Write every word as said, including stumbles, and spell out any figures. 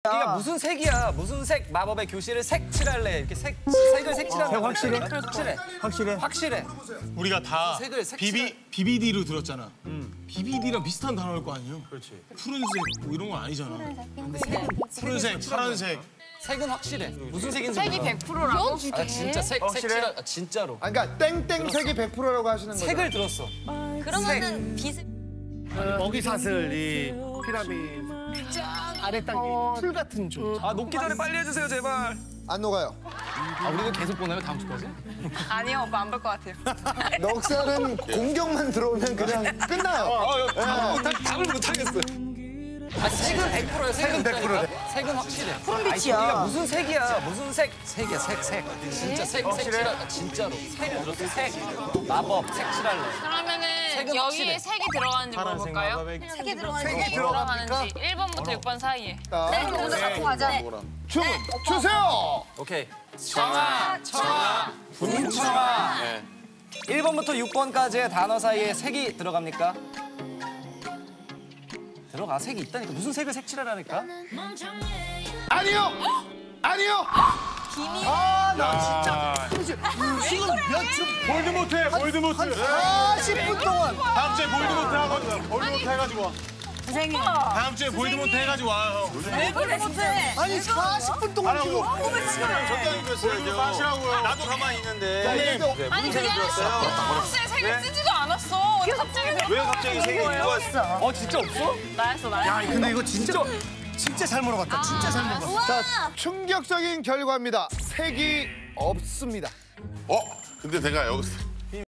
그러니까 무슨 색이야? 무슨 색 마법의 교실을 색칠할래? 이렇게 색 색을 색칠하는 색 확실해? 확실해. 확실해? 확실해. 우리가 다 색을 색칠할- 비비 비비디로 들었잖아. 비비디랑 비슷한 단어일 거 아니에요? 그렇지. 푸른색 뭐 이런 건 아니잖아. 색은 푸른색, 파란색. 색은 확실해. 무슨 색인지 색이 몰라. 백 퍼센트라고? 아 진짜 색 색칠 아, 진짜로. 아, 그러니까 땡땡색이 백 퍼센트라고 하시는 거죠? 색을 들었어. 그러면은 비슷. 먹이사슬, 이 피라미드. 아래 땅에 풀 같은 조. 아 녹기 전에 빨리 해주세요 제발. 안 녹아요. 아 우리도 계속 보나요 다음 주까지? 아니요, 오빠 안 볼 것 같아요. 넉살은 공격만 들어오면 그냥 끝나요. 아, 답을, 못, 답을 못 하겠어. 아 색은 백 퍼센트야. 색은 백 퍼센트. 색은 확실해. 푸른빛이야. 무슨 색이야? 무슨 색? 색이야 색 색. 진짜 색 색칠할 진짜로. 색을 들었어 색. 마법 색칠할래. 그러면은 색은 여기에 확실해. 색이 들어가는지 파란색 물어볼까요? 마법의 색이 들어가는지. 색이 들어가는지 일 번부터 육 번 사이에. 네, 먼저 갖고 가자. 주문 주세요. 오케이. 청아, 청아, 분청아. 일 번부터 육 번까지의 단어 사이에 색이 들어갑니까? 들어가. 색이 있다니까. 무슨 색을 색칠하라니까? 아니요. 아니요. 아, 나 진짜. 지금 몇 주? 볼드모트해, 볼드모트. 사십 분 동안. 다음 주에 볼드모트 하고 볼드모트 해가지고 와. 선생님. 다음 주에 볼드모트 해가지고 와. 왜 그래 못해? 아니, 사십 분 동안 지금. 적당히 됐어야죠. 하시라고요. 나도 가만히 있는데. 아니 그게 아니라 평소에 색을 쓰지도 않았어. 근데 갑자기 왜 갑자기 색이 좋았어? 어 진짜 없어? 나였어 나였어. 야, 근데 이거 진짜 진짜 잘 물어봤다. 진짜 잘 물어봤다. 자, 충격적인 결과입니다. 색이 없습니다. 어? 근데 내가 여기서